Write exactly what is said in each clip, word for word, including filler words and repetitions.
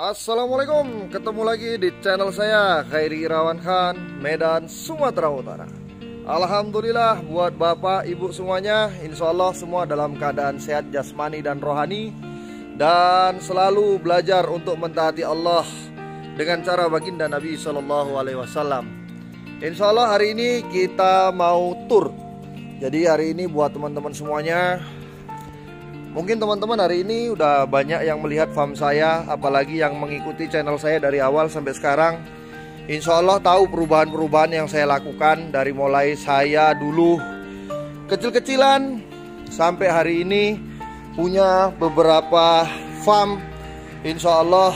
Assalamualaikum, ketemu lagi di channel saya Khairi Irawan Khan, Medan, Sumatera Utara. Alhamdulillah buat bapak ibu semuanya, insya Allah semua dalam keadaan sehat jasmani dan rohani, dan selalu belajar untuk mentaati Allah dengan cara baginda Nabi Shallallahu Alaihi Wasallam. Insya Allah hari ini kita mau tur. Jadi hari ini buat teman-teman semuanya, mungkin teman-teman hari ini udah banyak yang melihat farm saya, apalagi yang mengikuti channel saya dari awal sampai sekarang. Insya Allah tahu perubahan-perubahan yang saya lakukan dari mulai saya dulu kecil-kecilan sampai hari ini punya beberapa farm. Insya Allah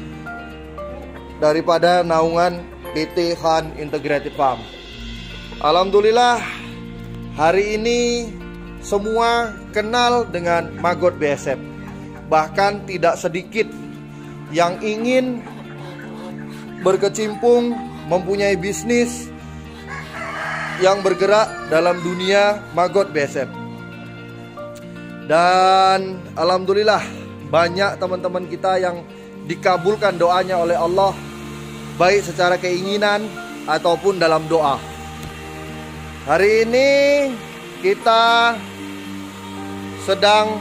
daripada naungan P T Khan Integrated Farm. Alhamdulillah hari ini semua kenal dengan Maggot B S F. Bahkan tidak sedikit yang ingin berkecimpung mempunyai bisnis yang bergerak dalam dunia Maggot B S F. Dan alhamdulillah banyak teman-teman kita yang dikabulkan doanya oleh Allah, baik secara keinginan ataupun dalam doa. Hari ini kita sedang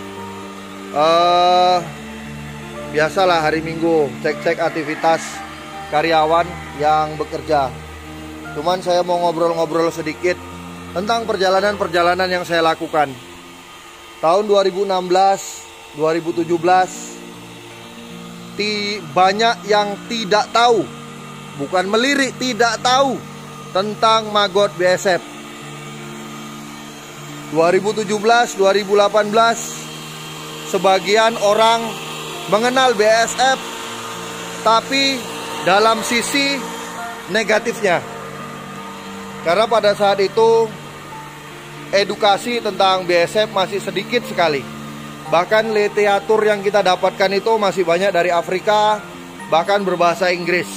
uh, biasalah hari Minggu cek-cek aktivitas karyawan yang bekerja. Cuman saya mau ngobrol-ngobrol sedikit tentang perjalanan-perjalanan yang saya lakukan. Tahun dua ribu enam belas, dua ribu tujuh belas ti, banyak yang tidak tahu, bukan melirik, tidak tahu tentang Maggot B S F. dua ribu tujuh belas, dua ribu delapan belas sebagian orang mengenal B S F tapi dalam sisi negatifnya. Karena pada saat itu edukasi tentang B S F masih sedikit sekali. Bahkan literatur yang kita dapatkan itu masih banyak dari Afrika, bahkan berbahasa Inggris.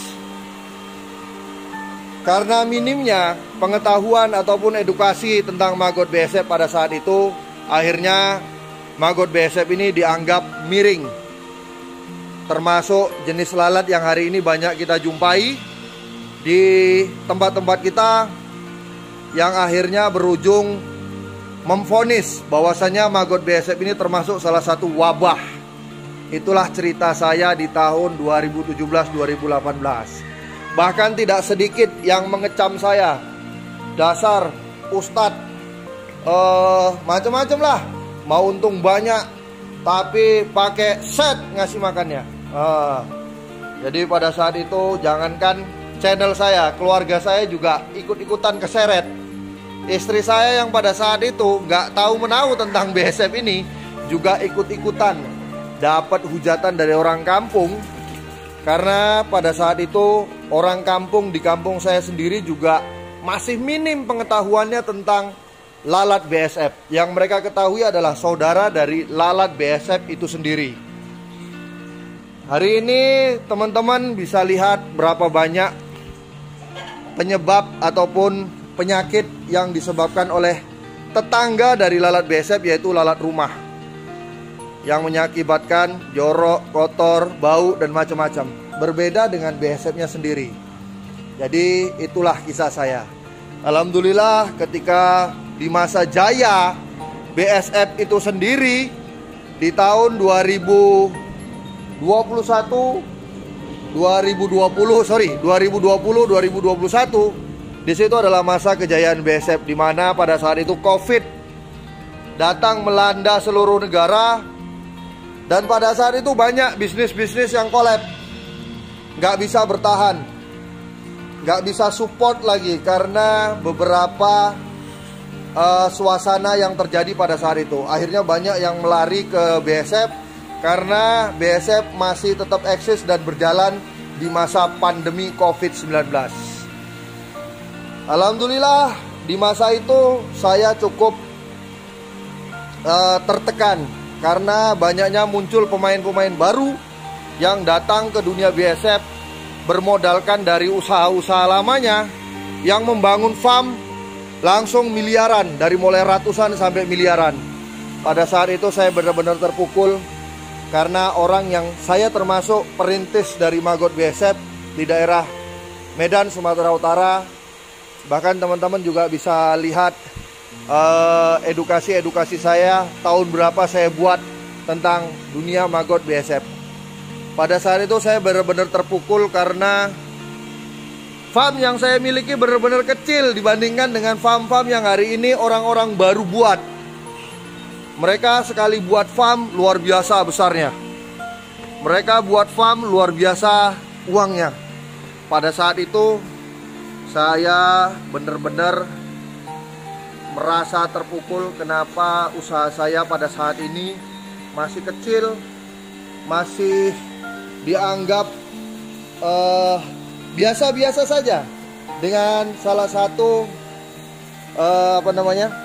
Karena minimnya pengetahuan ataupun edukasi tentang Maggot B S F pada saat itu, akhirnya Maggot B S F ini dianggap miring. Termasuk jenis lalat yang hari ini banyak kita jumpai di tempat-tempat kita, yang akhirnya berujung memvonis bahwasanya Maggot B S F ini termasuk salah satu wabah. Itulah cerita saya di tahun dua ribu tujuh belas dua ribu delapan belas. Bahkan tidak sedikit yang mengecam saya, dasar ustadz, uh, macam-macam lah, mau untung banyak tapi pakai set ngasih makannya. Uh, jadi pada saat itu jangankan channel saya, keluarga saya juga ikut-ikutan keseret. Istri saya yang pada saat itu nggak tahu menahu tentang B S F ini juga ikut-ikutan dapat hujatan dari orang kampung. Karena pada saat itu orang kampung di kampung saya sendiri juga masih minim pengetahuannya tentang lalat B S F. Yang mereka ketahui adalah saudara dari lalat B S F itu sendiri. Hari ini teman-teman bisa lihat berapa banyak penyebab ataupun penyakit yang disebabkan oleh tetangga dari lalat B S F, yaitu lalat rumah, yang mengakibatkan jorok, kotor, bau, dan macam-macam. Berbeda dengan B S F-nya sendiri. Jadi itulah kisah saya. Alhamdulillah ketika di masa jaya B S F itu sendiri di tahun dua ribu dua puluh satu, dua ribu dua puluh, sorry, dua ribu dua puluh, dua ribu dua puluh satu, di situ adalah masa kejayaan B S F, di mana pada saat itu COVID datang melanda seluruh negara. Dan pada saat itu banyak bisnis-bisnis yang kolab, nggak bisa bertahan, nggak bisa support lagi karena beberapa uh, suasana yang terjadi pada saat itu. Akhirnya banyak yang melari ke B S F karena B S F masih tetap eksis dan berjalan di masa pandemi COVID sembilan belas. Alhamdulillah di masa itu saya cukup uh, tertekan karena banyaknya muncul pemain-pemain baru yang datang ke dunia B S F bermodalkan dari usaha-usaha lamanya, yang membangun farm langsung miliaran, dari mulai ratusan sampai miliaran. Pada saat itu saya benar-benar terpukul karena orang yang saya termasuk perintis dari Maggot B S F di daerah Medan, Sumatera Utara. Bahkan teman-teman juga bisa lihat edukasi-edukasi uh, saya tahun berapa saya buat tentang dunia Maggot B S F. Pada saat itu saya benar-benar terpukul karena farm yang saya miliki benar-benar kecil dibandingkan dengan farm-farm yang hari ini orang-orang baru buat. Mereka sekali buat farm luar biasa besarnya. Mereka buat farm luar biasa uangnya. Pada saat itu saya benar-benar merasa terpukul kenapa usaha saya pada saat ini masih kecil, masih dianggap biasa-biasa uh, saja dengan salah satu uh, apa namanya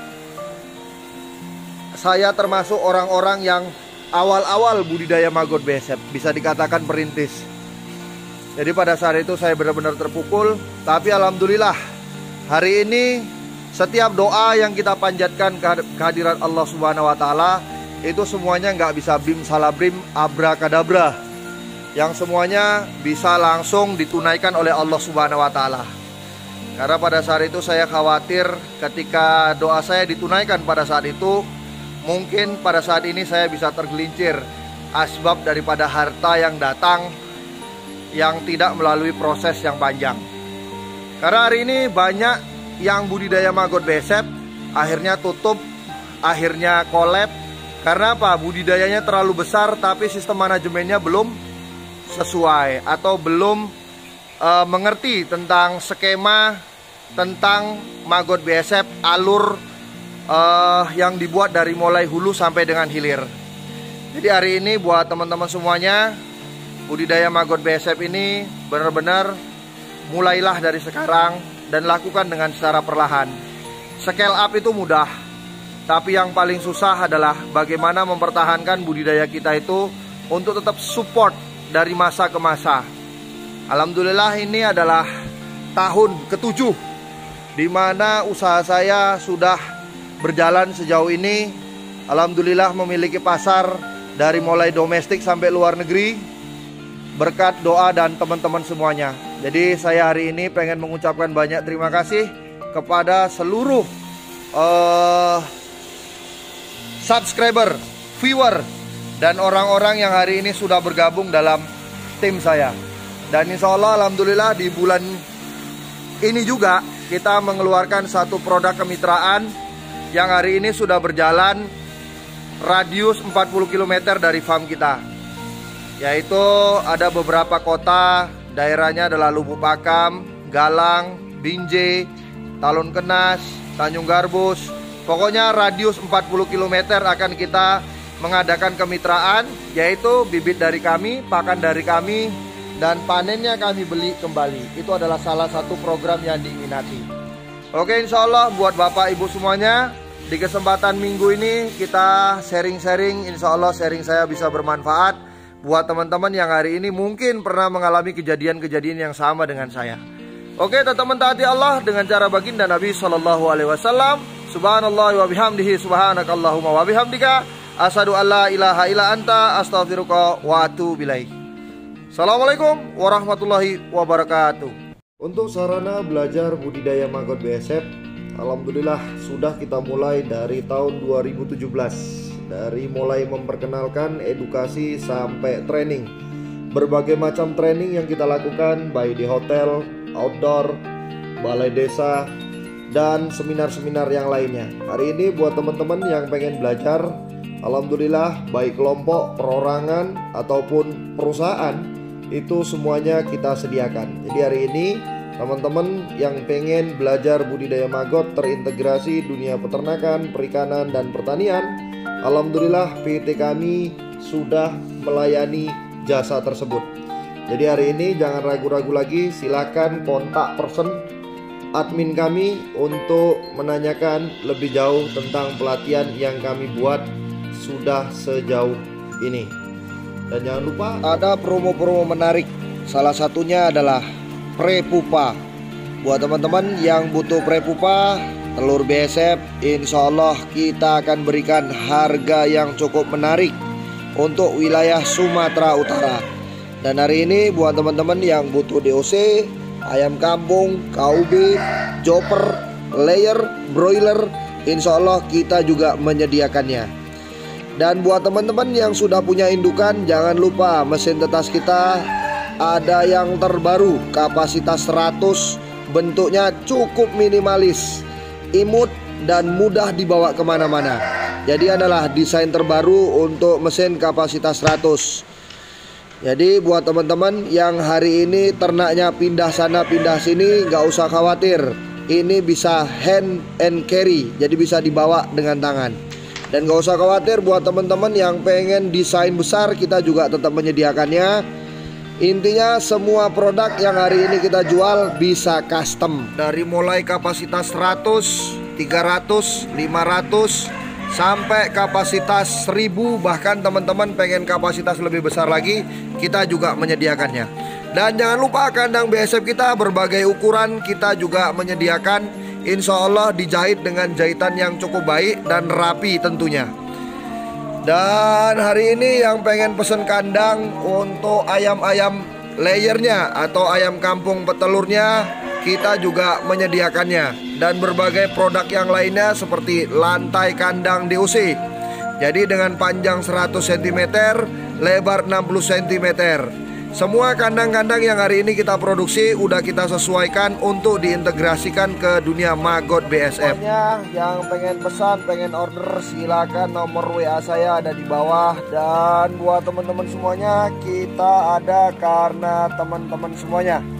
saya termasuk orang-orang yang awal-awal budidaya Maggot B S F, bisa dikatakan perintis. Jadi pada saat itu saya benar-benar terpukul. Tapi alhamdulillah hari ini setiap doa yang kita panjatkan kehadiran Allah Subhanahu Wa Taala itu semuanya nggak bisa bim salabrim abrakadabra, yang semuanya bisa langsung ditunaikan oleh Allah Subhanahu Wa Taala. Karena pada saat itu saya khawatir ketika doa saya ditunaikan pada saat itu, mungkin pada saat ini saya bisa tergelincir asbab daripada harta yang datang yang tidak melalui proses yang panjang. Karena hari ini banyak yang budidaya Maggot B S F akhirnya tutup, akhirnya collab. Karena apa? Budidayanya terlalu besar tapi sistem manajemennya belum sesuai atau belum uh, mengerti tentang skema tentang Maggot B S F, alur uh, yang dibuat dari mulai hulu sampai dengan hilir. Jadi hari ini buat teman-teman semuanya, budidaya Maggot B S F ini benar-benar mulailah dari sekarang dan lakukan dengan secara perlahan. Scale up itu mudah, tapi yang paling susah adalah bagaimana mempertahankan budidaya kita itu untuk tetap support dari masa ke masa. Alhamdulillah ini adalah tahun ketujuh di mana usaha saya sudah berjalan sejauh ini. Alhamdulillah memiliki pasar dari mulai domestik sampai luar negeri berkat doa dan teman-teman semuanya. Jadi saya hari ini pengen mengucapkan banyak terima kasih kepada seluruh uh, subscriber, viewer, dan orang-orang yang hari ini sudah bergabung dalam tim saya. Dan insya Allah alhamdulillah di bulan ini juga kita mengeluarkan satu produk kemitraan yang hari ini sudah berjalan radius empat puluh kilometer dari farm kita. Yaitu ada beberapa kota, daerahnya adalah Lubuk Pakam, Galang, Binjai, Talun Kenas, Tanjung Garbus. Pokoknya radius empat puluh kilometer akan kita mengadakan kemitraan, yaitu bibit dari kami, pakan dari kami, dan panennya kami beli kembali. Itu adalah salah satu program yang diminati. Oke, insya Allah buat Bapak Ibu semuanya, di kesempatan minggu ini kita sharing-sharing. Insya Allah sharing saya bisa bermanfaat buat teman-teman yang hari ini mungkin pernah mengalami kejadian-kejadian yang sama dengan saya. Oke, tetap mentaati Allah dengan cara baginda Nabi Shallallahu Alaihi Wasallam. Subhanallah wa bihamdihi, subhanakallahumma wa bihamdika, asyhadu an la ilaha illa anta, astaghfiruka wa atubu ilaik. Assalamualaikum warahmatullahi wabarakatuh. Untuk sarana belajar budidaya Maggot B S F, alhamdulillah sudah kita mulai dari tahun dua ribu tujuh belas. Dari mulai memperkenalkan, edukasi, sampai training. Berbagai macam training yang kita lakukan, baik di hotel, outdoor, balai desa, dan seminar-seminar yang lainnya. Hari ini buat teman-teman yang pengen belajar, alhamdulillah baik kelompok, perorangan, ataupun perusahaan, itu semuanya kita sediakan. Jadi hari ini teman-teman yang pengen belajar budidaya maggot terintegrasi dunia peternakan, perikanan, dan pertanian, alhamdulillah P T kami sudah melayani jasa tersebut. Jadi hari ini jangan ragu-ragu lagi, silakan kontak person admin kami untuk menanyakan lebih jauh tentang pelatihan yang kami buat sudah sejauh ini. Dan jangan lupa ada promo-promo menarik. Salah satunya adalah Prepupa. Buat teman-teman yang butuh Prepupa, telur B S F, insya Allah kita akan berikan harga yang cukup menarik. untuk wilayah Sumatera Utara. Dan hari ini buat teman-teman yang butuh D O C, ayam kampung, K U B, chopper, layer, broiler, insya Allah kita juga menyediakannya. Dan buat teman-teman yang sudah punya indukan, jangan lupa mesin tetas kita ada yang terbaru, kapasitas seratus, bentuknya cukup minimalis, imut dan mudah dibawa kemana-mana. Jadi adalah desain terbaru untuk mesin kapasitas seratus. Jadi buat teman-teman yang hari ini ternaknya pindah sana pindah sini, nggak usah khawatir. Ini bisa hand and carry, jadi bisa dibawa dengan tangan. Dan gak usah khawatir buat teman-teman yang pengen desain besar, kita juga tetap menyediakannya. Intinya semua produk yang hari ini kita jual bisa custom. Dari mulai kapasitas seratus, tiga ratus, lima ratus sampai kapasitas seribu, bahkan teman-teman pengen kapasitas lebih besar lagi, kita juga menyediakannya. Dan jangan lupa kandang B S F kita berbagai ukuran kita juga menyediakan. Insya Allah dijahit dengan jahitan yang cukup baik dan rapi tentunya. Dan hari ini yang pengen pesen kandang untuk ayam-ayam layernya atau ayam kampung petelurnya, kita juga menyediakannya. Dan berbagai produk yang lainnya seperti lantai kandang D O C. Jadi dengan panjang seratus sentimeter, lebar enam puluh sentimeter. Semua kandang-kandang yang hari ini kita produksi udah kita sesuaikan untuk diintegrasikan ke dunia Magot B S F. Yang pengen pesan, pengen order, silakan nomor W A saya ada di bawah. Dan buat teman-teman semuanya, kita ada karena teman-teman semuanya.